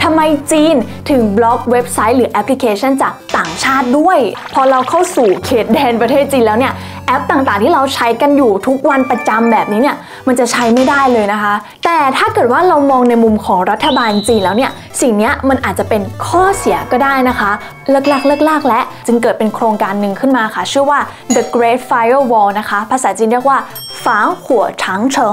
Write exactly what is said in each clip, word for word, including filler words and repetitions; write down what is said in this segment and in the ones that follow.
ำไมจีนถึงบล็อกเว็บไซต์หรือแอปพลิเคชันจากต่างชาติด้วยพอเราเข้าสู่เขตแดนประเทศจีนแล้วเนี่ยแอปต่างๆที่เราใช้กันอยู่ทุกวันประจำแบบนี้เนี่ยมันจะใช้ไม่ได้เลยนะคะแต่ถ้าเกิดว่าเรามองในมุมของรัฐบาลจีนแล้วเนี่ยสิ่งนี้มันอาจจะเป็นข้อเสียก็ได้นะคะเลิกลากเลิกลากและจึงเกิดเป็นโครงการหนึ่งขึ้นมาค่ะชื่อว่า The Great Firewall นะคะภาษาจีนเรียกว่าฝางหัวถังเฉิง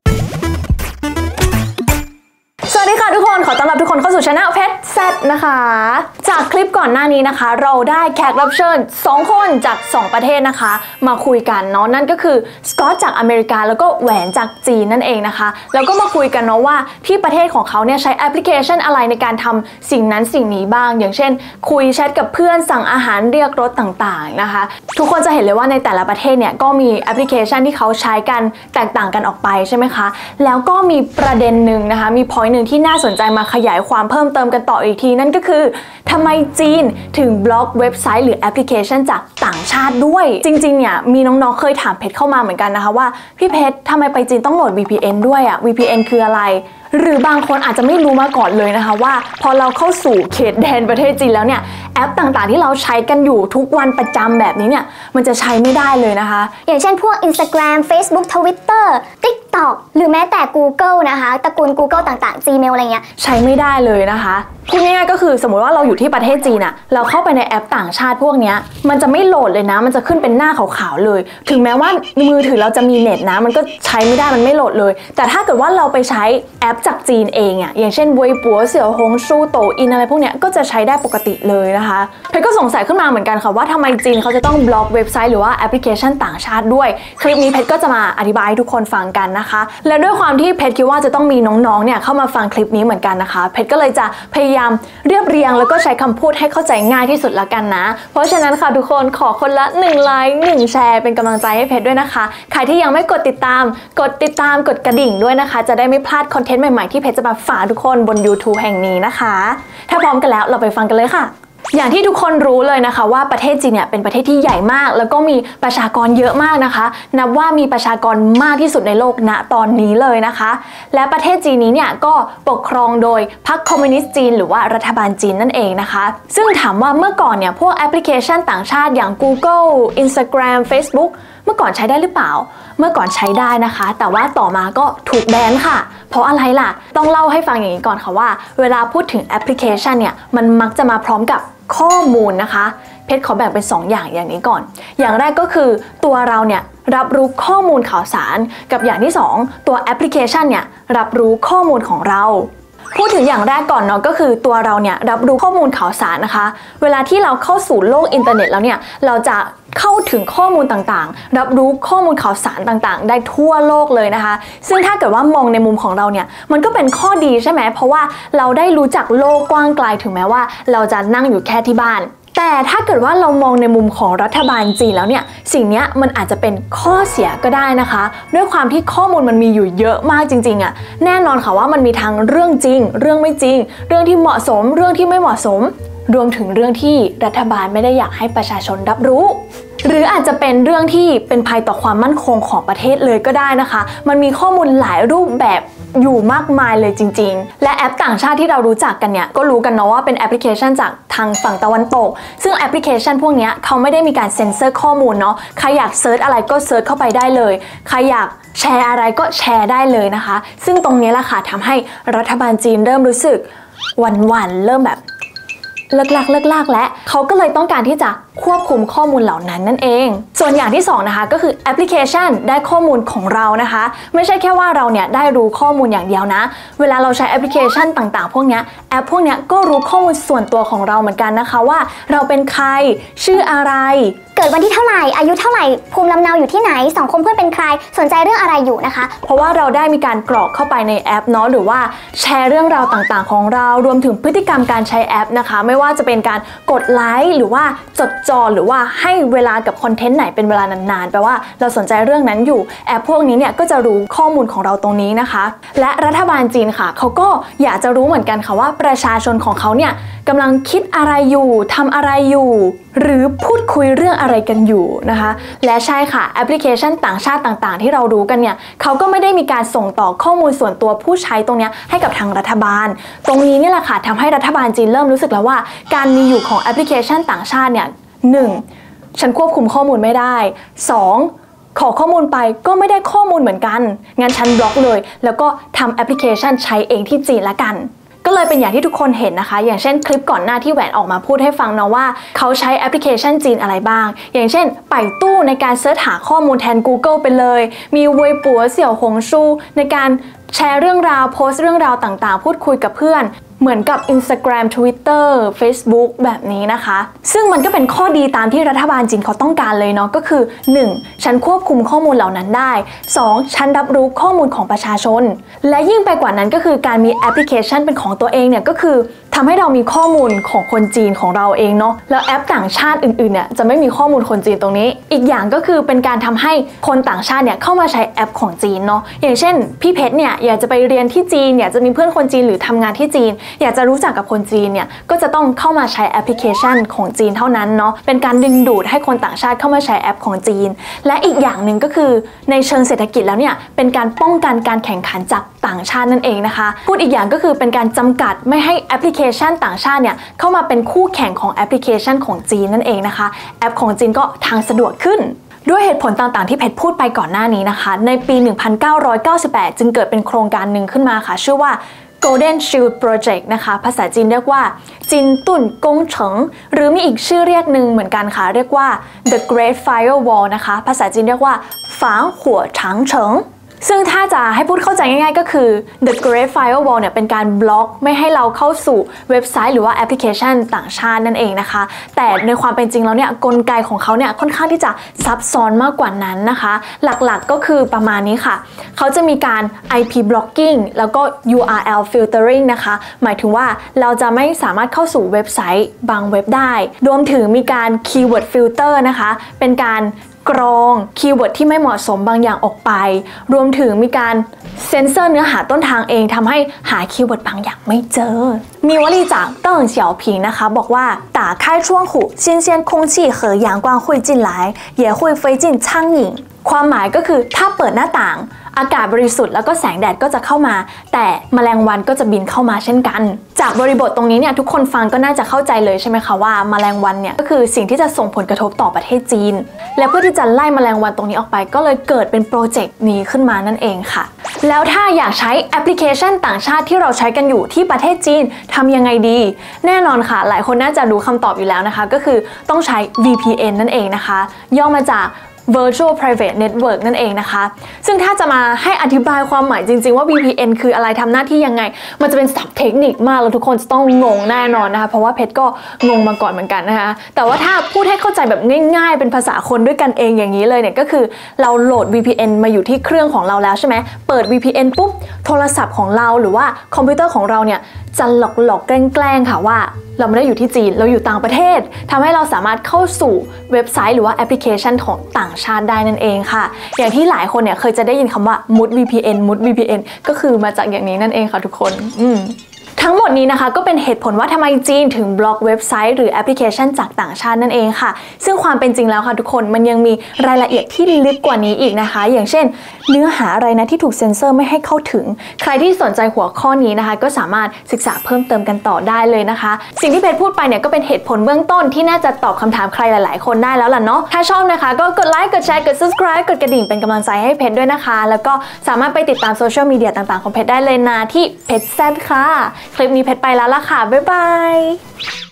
สวัสดีค่ะทุกคนขอต้อนรับทุกคนเข้าสู่ช่องเพชรแซดนะคะจากคลิปก่อนหน้านี้นะคะเราได้แขกรับเชิญสองคนจากสองประเทศนะคะมาคุยกันเนาะนั่นก็คือสกอตจากอเมริกาแล้วก็แหวนจากจีนนั่นเองนะคะแล้วก็มาคุยกันเนาะว่าที่ประเทศของเขาเนี่ยใช้แอปพลิเคชันอะไรในการทำสิ่งนั้นสิ่งนี้บ้างอย่างเช่นคุยแชทกับเพื่อนสั่งอาหารเรียกรถต่างๆนะคะทุกคนจะเห็นเลยว่าในแต่ละประเทศเนี่ยก็มีแอปพลิเคชันที่เขาใช้กันแตกต่างกันออกไปใช่ไหมคะแล้วก็มีประเด็นหนึ่งนะคะมี point หนึ่งที่น่าสนใจมาขยายความเพิ่มเติมกันต่ออีกทีนั่นก็คือทำไมจีนถึงบล็อกเว็บไซต์หรือแอปพลิเคชันจากต่างชาติด้วยจริงๆเนี่ยมีน้องๆเคยถามเพชรเข้ามาเหมือนกันนะคะว่าพี่เพชรทำไมไปจีนต้องโหลด วี พี เอ็น ด้วยอะ วี พี เอ็น คืออะไรหรือบางคนอาจจะไม่รู้มาก่อนเลยนะคะว่าพอเราเข้าสู่เขตแดนประเทศจีนแล้วเนี่ยแอปต่างๆที่เราใช้กันอยู่ทุกวันประจำแบบนี้เนี่ยมันจะใช้ไม่ได้เลยนะคะอย่างเช่นพวก Instagram Facebook Twitter TikTok หรือแม้แต่ Google นะคะตระกูล Google ต่างๆ Gmail อะไรเงี้ยใช้ไม่ได้เลยนะคะพูดง่ายๆก็คือสมมติว่าเราอยู่ที่ประเทศจีนอะเราเข้าไปในแอปต่างชาติพวกนี้มันจะไม่โหลดเลยนะมันจะขึ้นเป็นหน้าขาวๆเลยถึงแม้ว่ามือถือเราจะมีเน็ตนะมันก็ใช้ไม่ได้มันไม่โหลดเลยแต่ถ้าเกิดว่าเราไปใช้แอปจากจีนเองอะอย่างเช่นเว็บปัวเสี่ยวฮงชูโตอินอะไรพวกนี้ก็จะใช้ได้ปกติเลยนะคะเพชรก็สงสัยขึ้นมาเหมือนกันค่ะว่าทำไมจีนเขาจะต้องบล็อกเว็บไซต์หรือว่าแอปพลิเคชันต่างชาติด้วยคลิปนี้เพชรก็จะมาอธิบายให้ทุกคนฟังกันนะคะและด้วยความที่เพชรคิดว่าจะต้องมีน้องๆเนี่ยเข้ามาฟังคลิปนี้เหมือนกันนะคะเพชรก็เลยจะพยายามเรียบเรียงแล้วก็ใช้คำพูดให้เข้าใจง่ายที่สุดละกันนะเพราะฉะนั้นค่ะทุกคนขอคนละหนึ่งไลค์หนึ่งแชร์เป็นกำลังใจให้เพชรด้วยนะคะใครที่ยังไม่กดติดตามกดติดตามกดกระดิ่งด้วยนะคะจะได้ไม่พลาดคอนเทนต์ใหม่ๆที่เพชรจะมาฝากทุกคนบน YouTube แห่งนี้นะคะถ้าพร้อมกันแล้วเราไปฟังกันเลยค่ะอย่างที่ทุกคนรู้เลยนะคะว่าประเทศจีนเนี่ยเป็นประเทศที่ใหญ่มากแล้วก็มีประชากรเยอะมากนะคะนับว่ามีประชากรมากที่สุดในโลกณตอนนี้เลยนะคะและประเทศจีนนี้เนี่ยก็ปกครองโดยพรรคคอมมิวนิสต์จีนหรือว่ารัฐบาลจีนนั่นเองนะคะซึ่งถามว่าเมื่อก่อนเนี่ยพวกแอปพลิเคชันต่างชาติอย่าง Google Instagram Facebook เมื่อก่อนใช้ได้หรือเปล่าเมื่อก่อนใช้ได้นะคะแต่ว่าต่อมาก็ถูกแบนค่ะเพราะอะไรล่ะต้องเล่าให้ฟังอย่างนี้ก่อนค่ะว่าเวลาพูดถึงแอปพลิเคชันเนี่ยมันมักจะมาพร้อมกับข้อมูลนะคะเพชรขอแบ่งเป็นสองอย่างอย่างนี้ก่อนอย่างแรกก็คือตัวเราเนี่ยรับรู้ข้อมูลข่าวสารกับอย่างที่สองตัวแอปพลิเคชันเนี่ยรับรู้ข้อมูลของเราพูดถึงอย่างแรกก่อนเนาะก็คือตัวเราเนี่ยรับรู้ข้อมูลข่าวสารนะคะเวลาที่เราเข้าสู่โลกอินเทอร์เน็ตแล้วเนี่ยเราจะเข้าถึงข้อมูลต่างๆรับรู้ข้อมูลข่าวสารต่างๆได้ทั่วโลกเลยนะคะซึ่งถ้าเกิดว่ามองในมุมของเราเนี่ยมันก็เป็นข้อดีใช่ไหมเพราะว่าเราได้รู้จักโลกกว้างไกลถึงแม้ว่าเราจะนั่งอยู่แค่ที่บ้านแต่ถ้าเกิดว่าเรามองในมุมของรัฐบาลจีนแล้วเนี่ยสิ่งนี้มันอาจจะเป็นข้อเสียก็ได้นะคะด้วยความที่ข้อมูลมันมีอยู่เยอะมากจริงๆอ่ะแน่นอนค่ะว่ามันมีทั้งเรื่องจริงเรื่องไม่จริงเรื่องที่เหมาะสมเรื่องที่ไม่เหมาะสมรวมถึงเรื่องที่รัฐบาลไม่ได้อยากให้ประชาชนรับรู้หรืออาจจะเป็นเรื่องที่เป็นภัยต่อความมั่นคงของประเทศเลยก็ได้นะคะมันมีข้อมูลหลายรูปแบบอยู่มากมายเลยจริงๆและแอปต่างชาติที่เรารู้จักกันเนี่ยก็รู้กันเนาะว่าเป็นแอปพลิเคชันจากทางฝั่งตะวันตกซึ่งแอปพลิเคชันพวกนี้เขาไม่ได้มีการเซ็นเซอร์ข้อมูลเนาะใครอยากเซิร์ชอะไรก็เซิร์ชเข้าไปได้เลยใครอยากแชร์อะไรก็แชร์ได้เลยนะคะซึ่งตรงนี้แหละค่ะทำให้รัฐบาลจีนเริ่มรู้สึกหวั่นๆเริ่มแบบเลิกลากเลิกลากและเขาก็เลยต้องการที่จะควบคุมข้อมูลเหล่านั้นนั่นเองส่วนอย่างที่สองนะคะก็คือแอปพลิเคชันได้ข้อมูลของเรานะคะไม่ใช่แค่ว่าเราเนี่ยได้รู้ข้อมูลอย่างเดียวนะเวลาเราใช้แอปพลิเคชันต่างๆพวกนี้แอปพวกนี้ก็รู้ข้อมูลส่วนตัวของเราเหมือนกันนะคะว่าเราเป็นใครชื่ออะไรเกิดวันที่เท่าไหร่อายุเท่าไหร่ภูมิลำเนาอยู่ที่ไหนสังคมเพื่อนเป็นใครสนใจเรื่องอะไรอยู่นะคะเพราะว่าเราได้มีการกรอกเข้าไปในแอปเนาะหรือว่าแชร์เรื่องราวต่างๆของเรารวมถึงพฤติกรรมการใช้แอปนะคะไม่ว่าจะเป็นการกดไลค์หรือว่าจดจ่อหรือว่าให้เวลากับคอนเทนต์ไหนเป็นเวลานานๆแปลว่าเราสนใจเรื่องนั้นอยู่แอปพวกนี้เนี่ยก็จะรู้ข้อมูลของเราตรงนี้นะคะและรัฐบาลจีนค่ะเขาก็อยากจะรู้เหมือนกันค่ะว่าประชาชนของเขาเนี่ยกำลังคิดอะไรอยู่ทำอะไรอยู่หรือพูดคุยเรื่องอะไรกันอยู่นะคะและใช่ค่ะแอปพลิเคชันต่างชาติต่างๆที่เรารู้กันเนี่ยเขาก็ไม่ได้มีการส่งต่อข้อมูลส่วนตัวผู้ใช้ตรงนี้ให้กับทางรัฐบาลตรงนี้นี่แหละค่ะทำให้รัฐบาลจีนเริ่มรู้สึกแล้วว่าการมีอยู่ของแอปพลิเคชันต่างชาติเนี่ยหนึ่งฉันควบคุมข้อมูลไม่ได้สองขอข้อมูลไปก็ไม่ได้ข้อมูลเหมือนกันงั้นฉันบล็อกเลยแล้วก็ทำแอปพลิเคชันใช้เองที่จีนละกันก็เลยเป็นอย่างที่ทุกคนเห็นนะคะอย่างเช่นคลิปก่อนหน้าที่แหวนออกมาพูดให้ฟังนะว่าเขาใช้แอปพลิเคชันจีนอะไรบ้างอย่างเช่นไปตู้ในการเสิร์ชหาข้อมูลแทน Google ไปเลยมีเว่ยปัวเสี่ยวหงชูในการแชร์เรื่องราวโพสต์เรื่องราวต่างๆพูดคุยกับเพื่อนเหมือนกับ Instagram Twitter Facebook แบบนี้นะคะซึ่งมันก็เป็นข้อดีตามที่รัฐบาลจีนเขาต้องการเลยเนาะก็คือ หนึ่ง ฉันควบคุมข้อมูลเหล่านั้นได้ สอง ฉันรับรู้ข้อมูลของประชาชนและยิ่งไปกว่านั้นก็คือการมีแอปพลิเคชันเป็นของตัวเองเนี่ยก็คือทำให้เรามีข้อมูลของคนจีนของเราเองเนาะแล้วแอปต่างชาติอื่นๆเนี่ยจะไม่มีข้อมูลคนจีนตรงนี้อีกอย่างก็คือเป็นการทำให้คนต่างชาติเนี่ยเข้ามาใช้แอปของจีนเนาะอย่างเช่นพี่เพชรเนี่ยอยากจะไปเรียนที่จีนอยากจะมีเพื่อนคนจีนหรือทำงานที่จีนอยากจะรู้จักกับคนจีนเนี่ยก็จะต้องเข้ามาใช้แอปพลิเคชันของจีนเท่านั้นเนาะเป็นการดึงดูดให้คนต่างชาติเข้ามาใช้แอปของจีนและอีกอย่างหนึ่งก็คือในเชิงเศรษฐกิจแล้วเนี่ยเป็นการป้องกันการแข่งขันจากต่างชาตินั่นเองนะคะพูดอีกอย่างก็คือเป็นการจำกัดไม่ให้แอปพลิเคชันต่างชาติเนี่ยเข้ามาเป็นคู่แข่งของแอปพลิเคชันของจีนนั่นเองนะคะแอปของจีนก็ทางสะดวกขึ้นด้วยเหตุผลต่างๆที่เพชรพูดไปก่อนหน้านี้นะคะในปี หนึ่งพันเก้าร้อยเก้าสิบแปด จึงเกิดเป็นโครงการหนึ่งขึ้นมาค่ะชื่อว่า Golden Shield Project นะคะภาษาจีนเรียกว่าจินตุ่นกงเฉิงหรือมีอีกชื่อเรียกหนึ่งเหมือนกันค่ะเรียกว่า The Great Firewall นะคะภาษาจีนเรียกว่าฝางหัวฉางเฉิงซึ่งถ้าจะให้พูดเข้าใจง่ายๆก็คือ The Great Firewall เนี่ยเป็นการบล็อกไม่ให้เราเข้าสู่เว็บไซต์หรือว่าแอปพลิเคชันต่างชาตินั่นเองนะคะแต่ในความเป็นจริงแล้วเนี่ยกลไกของเขาเนี่ยค่อนข้างที่จะซับซ้อนมากกว่านั้นนะคะหลักๆก็คือประมาณนี้ค่ะเขาจะมีการ ไอ พี blocking แล้วก็ ยู อาร์ แอล filtering นะคะหมายถึงว่าเราจะไม่สามารถเข้าสู่เว็บไซต์บางเว็บได้รวมถึงมีการ keyword filter นะคะเป็นการกรองคีย์เวิร์ดที่ไม่เหมาะสมบางอย่างออกไปรวมถึงมีการเซ็นเซอร์เนื้อหาต้นทางเองทำให้หาคีย์เวิร์ดบางอย่างไม่เจอมีวลีจากเติ้งเสี่ยวผิงนะคะบอกว่า打开窗户新鲜空气和阳光会进来也会飞进苍蝇ความหมายก็คือถ้าเปิดหน้าต่างอากาศบริสุทธิ์แล้วก็แสงแดดก็จะเข้ามาแต่แมลงวันก็จะบินเข้ามาเช่นกันจากบริบทตรงนี้เนี่ยทุกคนฟังก็น่าจะเข้าใจเลยใช่ไหมคะว่าแมลงวันเนี่ยก็คือสิ่งที่จะส่งผลกระทบต่อประเทศจีนและเพื่อที่จะไล่แมลงวันตรงนี้ออกไปก็เลยเกิดเป็นโปรเจกต์นี้ขึ้นมานั่นเองค่ะแล้วถ้าอยากใช้แอปพลิเคชันต่างชาติที่เราใช้กันอยู่ที่ประเทศจีนทำยังไงดีแน่นอนค่ะหลายคนน่าจะรู้คำตอบอยู่แล้วนะคะก็คือต้องใช้ วี พี เอ็น นั่นเองนะคะย่อมาจากVirtual Private Network นั่นเองนะคะซึ่งถ้าจะมาให้อธิบายความหมายจริงๆว่า วี พี เอ็น คืออะไรทำหน้าที่ยังไงมันจะเป็นศัพท์เทคนิคมากแล้วทุกคนจะต้องงงแน่นอนนะคะเพราะว่าเพชรก็งงมาก่อนเหมือนกันนะคะแต่ว่าถ้าพูดให้เข้าใจแบบง่ายๆเป็นภาษาคนด้วยกันเองอย่างนี้เลยเนี่ยก็คือเราโหลด วี พี เอ็น มาอยู่ที่เครื่องของเราแล้วใช่ไหมเปิด วี พี เอ็น ปุ๊บโทรศัพท์ของเราหรือว่าคอมพิวเตอร์ของเราเนี่ยจะหลอกๆแกล้งๆค่ะว่าเราไม่ได้อยู่ที่จีนเราอยู่ต่างประเทศทำให้เราสามารถเข้าสู่เว็บไซต์หรือว่าแอปพลิเคชันของต่างชาติได้นั่นเองค่ะอย่างที่หลายคนเนี่ยเคยจะได้ยินคำว่า มุด วี พี เอ็น มุด วี พี เอ็น ก็คือมาจากอย่างนี้นั่นเองค่ะทุกคนอืมทั้งหมดนี้นะคะก็เป็นเหตุผลว่าทำไมจีนถึงบล็อกเว็บไซต์หรือแอปพลิเคชันจากต่างชาตินั่นเองค่ะซึ่งความเป็นจริงแล้วค่ะทุกคนมันยังมีรายละเอียดที่ลึกกว่านี้อีกนะคะอย่างเช่นเนื้อหาอะไรนะที่ถูกเซ็นเซอร์ไม่ให้เข้าถึงใครที่สนใจหัวข้อนี้นะคะก็สามารถศึกษาเพิ่มเติมกันต่อได้เลยนะคะสิ่งที่เพชรพูดไปเนี่ยก็เป็นเหตุผลเบื้องต้นที่น่าจะตอบคำถามใครหลายๆคนได้แล้วล่ะเนาะถ้าชอบนะคะก็กดไลค์กดแชร์กด subscribe กดกระดิ่งเป็นกำลังใจให้เพชรด้วยนะคะแล้วก็สามารถไปติดตามโซเชียลมีเดียต่างๆของเพชรได้เลยนะที่เพชรแซดค่ะคลิปนี้เพชรไปแล้วล่ะค่ะบ๊ายบาย